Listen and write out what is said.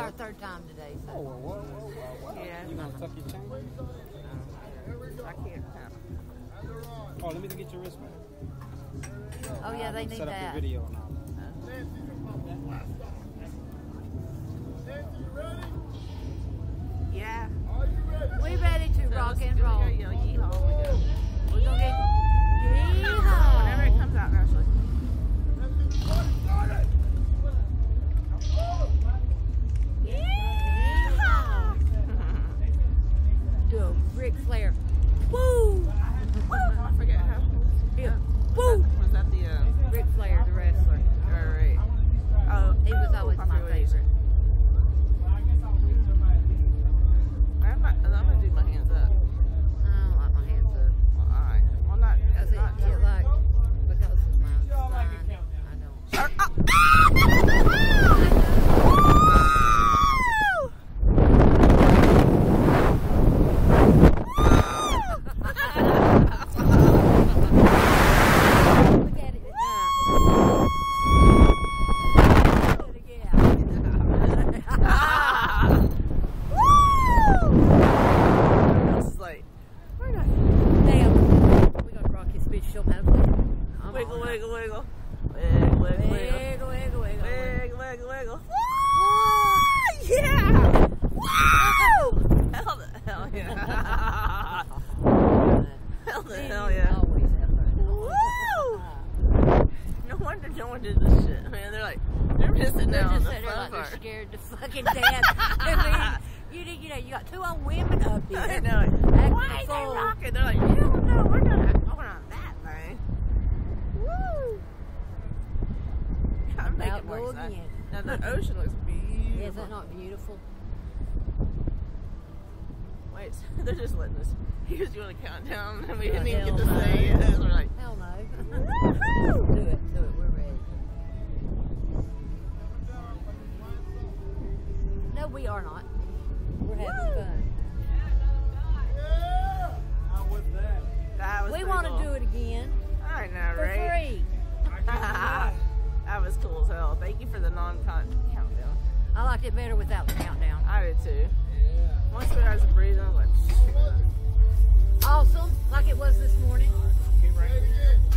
Our third time today. So. Oh, whoa. Yeah. You gonna tuck your chain? I can't. Oh, let me get your wristband. Oh yeah, they need Set up that. your video now. Yeah. We ready to rock and roll. Yeehaw. We're gonna get yeehaw. Whenever it comes out, actually. Yeehaw. Do a Ric Flair. Woo! Woo! I forget how. Yeah. Woo! Was that the Ric Flair, the wrestler. right? Oh, He was always my favorite. I'm gonna do my hands up. I don't like my hands up. Well, alright. Well, not. Because not it like, because of my spine, I don't. Look at it now. Do it again. This is like. Damn. We're gonna rock this bitch so bad. Wiggle, wiggle, wiggle. Wiggle, wiggle, wiggle. Wiggle, wiggle, wiggle. Wiggle, wiggle, wiggle. Woo! Yeah! Woo! Hell the hell yeah. Hell the hell yeah. Always have fun. Woo! No wonder no one did this shit. Man, they're like, they're missing They're out on just the sitting there fun like they're part. scared to fucking death. I mean, you know, you got two old women up there. I know. Acting Why is they fool. rocking? They're like, you don't know, we're not going on that thing. Woo! I'm making Out more go excited. again. Now the ocean looks beautiful. Is that not beautiful? Wait, they're just letting us. Here's you want to count down, and we Oh, didn't even get hell to no. say it. We're like, Hell no. woohoo! Do it, we're ready. No, we are not. We're having fun. That was We pretty want to cool. do it again I know, for right? free. That was cool as hell. Thank you for the non-countdown. I liked it better without the countdown. I did too. Once we started breathing, I was like, Awesome, like it was this morning. Get right here.